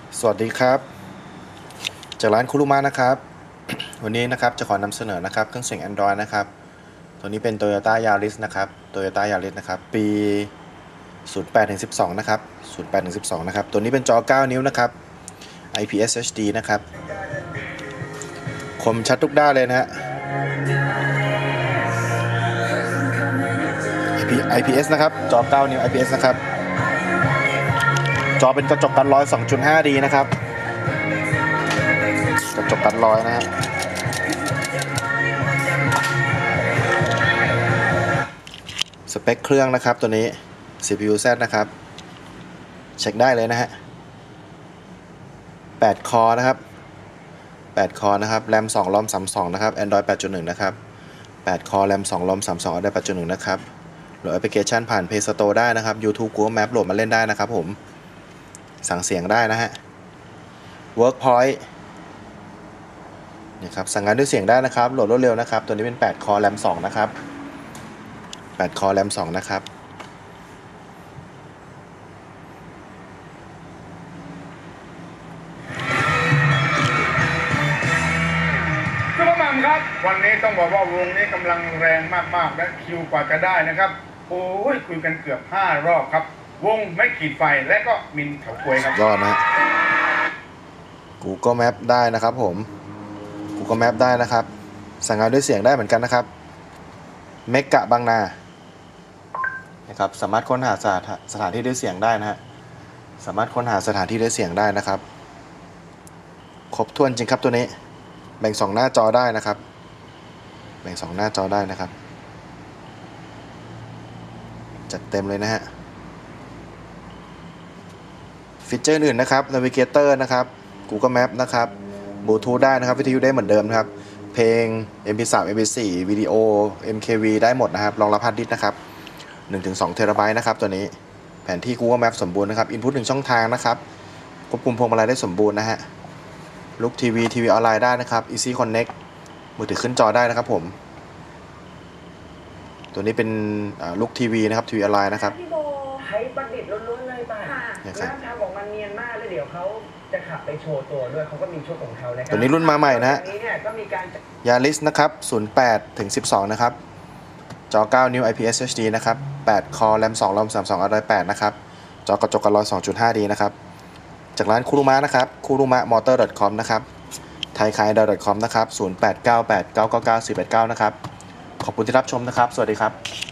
สวัสดีครับจากร้านคุรุมะนะครับวันนี้นะครับจะขอนำเสนอนะครับเครื่องเสียง Android นะครับตัวนี้เป็น Toyota Yaris นะครับ Toyota Yaris นะครับปี08-12นะครับ08-12นะครับตัวนี้เป็นจอ9นิ้วนะครับ IPS HD นะครับคมชัดทุกด้านเลยนะฮะ IPS นะครับจอ9นิ้ว IPS นะครับจอเป็นกระจกกันรอย 2.5D นะครับกระจกกันรอยนะฮะสเปคเครื่องนะครับตัวนี้ CPU Z นะครับเช็คได้เลยนะฮะ8 คอนะครับ8 คอนะครับแรม2 รอม 32นะครับ Android 8.1 นะครับ8 คอแรม2 รอม 32 Android 8.1 นะครับโหลดแอปพลิเคชันผ่าน Play Store ได้นะครับ YouTube Google Map โหลดมาเล่นได้นะครับผมสั่งเสียงได้นะฮะ Workpoint นี่ครับสั่งงานด้วยเสียงได้นะครับโหลดรวดเร็วนะครับตัวนี้เป็น8 คอแรม2นะครับ8 คอแรม2นะครับซุปเปอร์มัมครับวันนี้ต้องบอกว่าวงนี้กำลังแรงมากๆและคิวกว่าจะได้นะครับโอ้ยคุยกันเกือบ5 รอบครับวงไม่ขีดไฟและก็มินเถาป่วยครับยอดนะ Google Map ได้นะครับผม Google Map ได้นะครับสั่งงานด้วยเสียงได้เหมือนกันนะครับเมกะบางนานะครับสามารถค้นหาสถานที่ด้วยเสียงได้นะฮะสามารถค้นหาสถานที่ด้วยเสียงได้นะครับครบถ้วนจริงครับตัวนี้แบ่ง2 หน้าจอได้นะครับแบ่ง2 หน้าจอได้นะครับจัดเต็มเลยนะฮะฟีเจอร์อื่นนะครับ Navigator นะครับ Google Map นะครับ Bluetooth ได้นะครับวิทยุได้เหมือนเดิมนะครับเพลง MP3 MP4 วิดีโอ MKV ได้หมดนะครับรองรับฮาร์ดดิสก์นะครับ 1-2 เทราไบต์นะครับตัวนี้แผนที่ Google Map สมบูรณ์นะครับ Input 1 ช่องทางนะครับควบคุมพวงมาลัยได้สมบูรณ์นะฮะลุกทีวีออนไลน์ได้นะครับ Easy Connect มือถือขึ้นจอได้นะครับผมตัวนี้เป็นลุกทีวีนะครับทีวีออนไลน์นะครับพี่โบใช้ประดิษฐ์ล้วนๆเลยป่ะแล้วทำออกมาเนียนมากเลยเดี๋ยวเขาจะขับไปโชว์ตัวด้วยเขาก็มีชุดของเขานะครับตัวนี้รุ่นมาใหม่นะฮะนี้เนี่ยก็มีการ Yaris นะครับ08-12นะครับจอ9 นิ้ว IPS HD นะครับ8 คอแรม2 รอม 32 Android 8นะครับจอกระจกกันรอย 2.5D นะครับจากร้านคุรุมะนะครับคุรุมะ motor.com นะครับไทยคาย android.com นะครับ0898999489นะครับขอบคุณที่รับชมนะครับสวัสดีครับ